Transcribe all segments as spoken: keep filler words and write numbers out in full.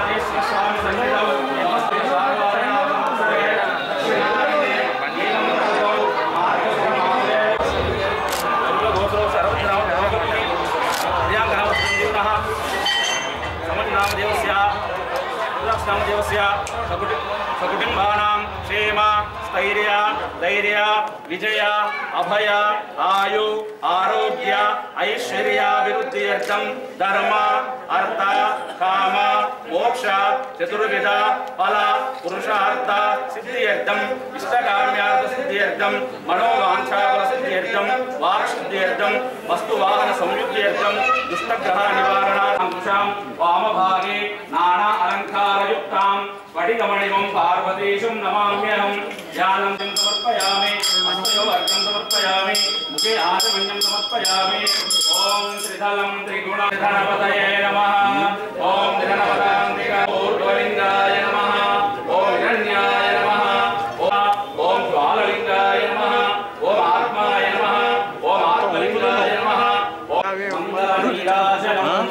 सकुटुंबानां क्षेम स्थैर्य धैर्य विजय अभय आयु आरोग्य ऐश्वर्याभिवृद्ध्यर्थं धर्म अर्थ काम मोक्ष चतुर्विध फल पुरुषार्थ सिद्ध्यर्थं इष्टकाम्यार्थ सिद्ध्यर्थं मनोवांछाफल सिद्ध्यर्थं वाक्सिद्ध्यर्थं वस्तुवाहन संयुक्त्यर्थं दुष्टग्रह निवारणार्थं वामभागे नाना अलंकारयुक्तां वडिगमणिमं पार्वतीशं नमाम्यहं ध्यानं समर्पयामि हस्तयोर्घ्यं समर्पयामि मुखे आचमन्यं समर्पयामि ओम त्रिदलं त्रिगुणधनपतये नमः ओम धनपदान्तिकूर्ध्वलिङ्गाय नमः ओम हिरण्याय नमः ओम ज्वाललिङ्गाय नमः ओम आत्माय नमः ओम आत्मलिङ्गाय नमः ओम मंगलनीराजनम्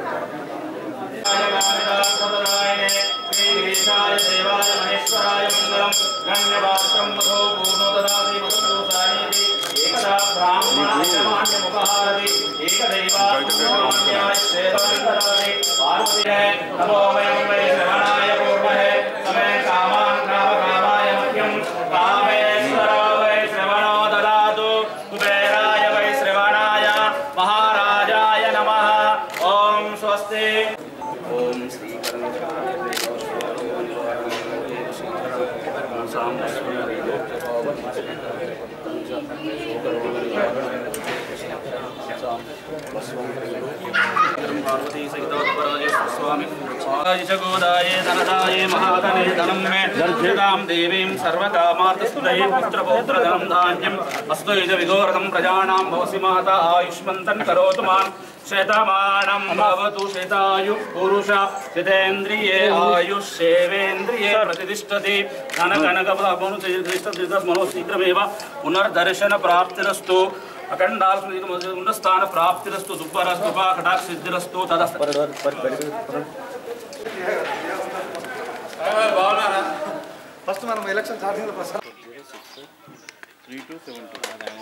श्रीगणेशाय देवाय महेश्वराय मंगलम गण्यवासं मधो पूर्णो ददाति मधुसूतानीति एकदा ब्राह्मणाय मान्यमुपहारति एकदैवात्मान्याय श्वेतान्तरादि पार्वतीये नमो वयं वै श्रवणाय पूर्वहे समे कामान् कामकामाय मह्यं कामेश्वरो वै श्रवणो ददातु कुबेराय वै श्रवणाय महाराजाय नमः ओम स्वस्ति ओम श्री पार्वती सहित स्वामी गोदाये धनदाये महाधने धनं मे दर्शितां देवीं सर्वकामार्थस्तुतये पुत्रपौत्रधनं धान्यम् अस्तुज विघोरतं प्रजानां भवसि माता आयुष्मन्तं करोतु माम् शतमानं भवतु शतायु पुरुष शतेन्द्रिये आयुष्येवेन्द्रिये प्रतिष्ठति धनकनकमनो शीघ्रमेव पुनर्दर्शन प्राप्तिरस्तु अखंडास्थान प्राप्तिरस्तु दुब्बरस्तुपा कटाक्ष सिद्धिरस्तु तदा फस्ट మనం ఎలక్షన్ స్టార్టింగ్ లో ఫస్ట్ three to seventy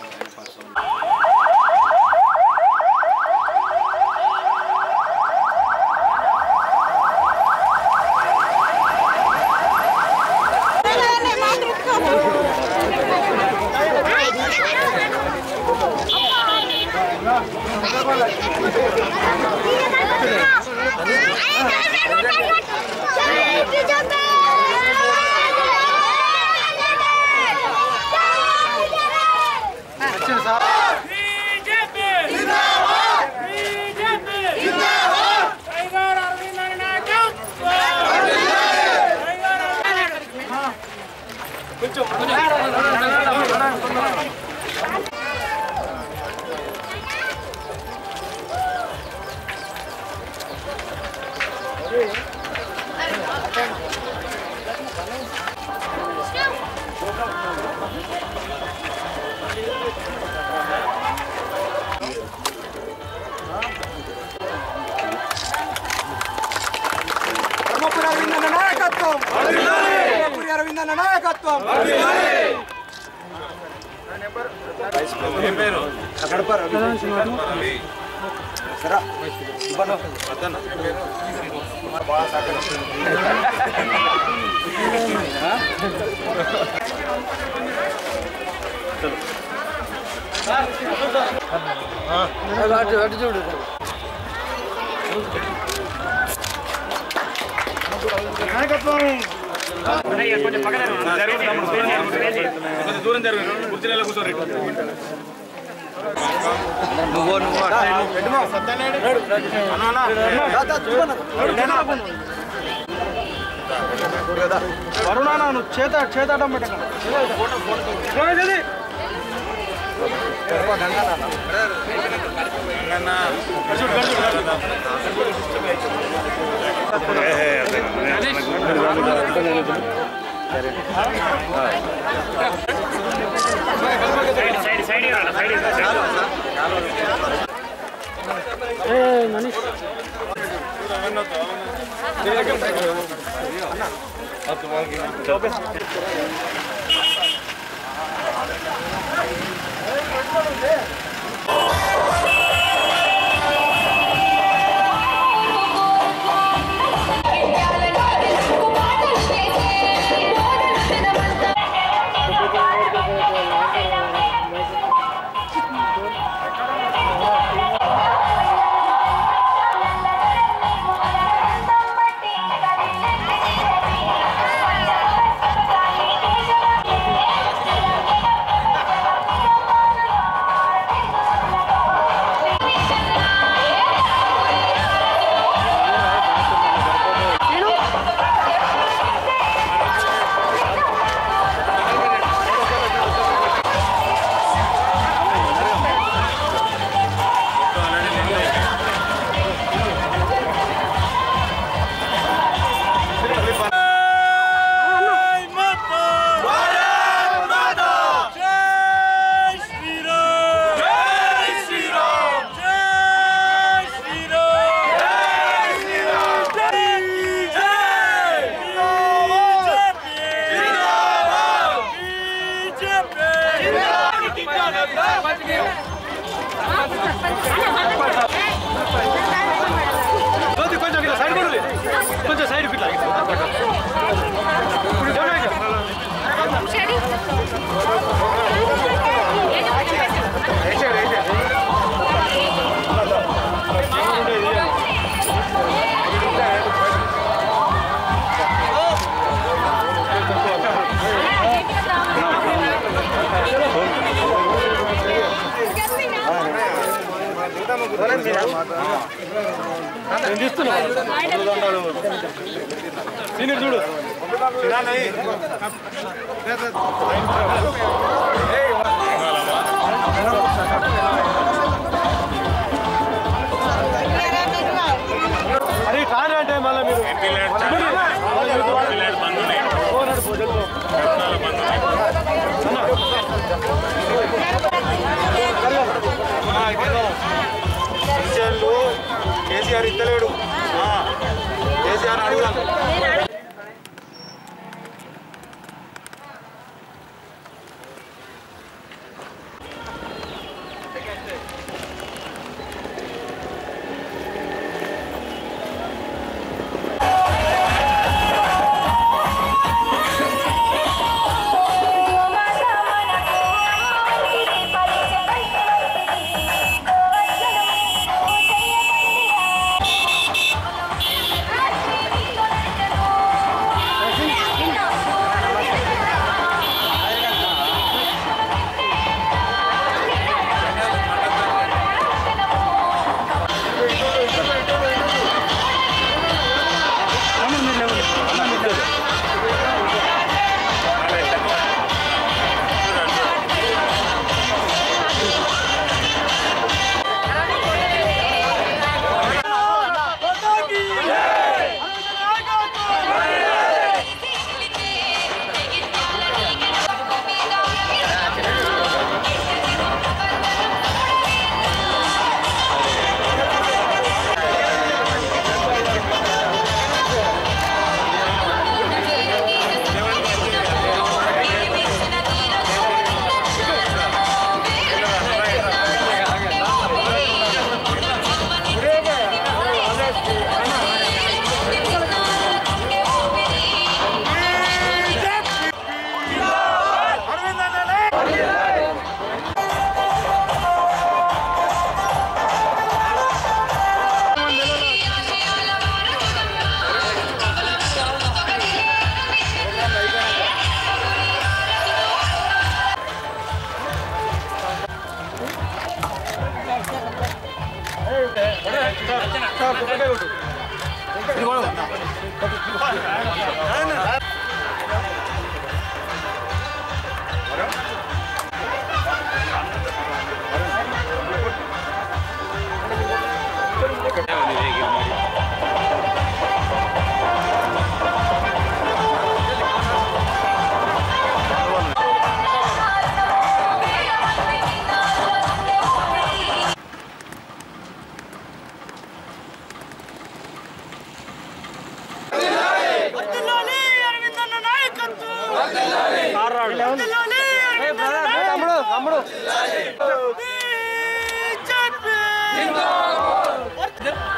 చూడు నాయకత్వం కొంచెం పక్కన దూరం జరుగు కుర్చీలలో కూర్చోరు వరుణానా నువ్వు చేత చేతాటం పెట్టకండి మనీష్ కొంచెం సైడ్ ఫిట్ నేను తీస్తున్నా సీనియర్ చూడు అరే కాదు అంటే మళ్ళీ మీరు కేసీఆర్ ఇస్తలేడు కేసీఆర్ అడుగుదాం Thank you. తమ్ముడు తమ్ముడు బీజేపీ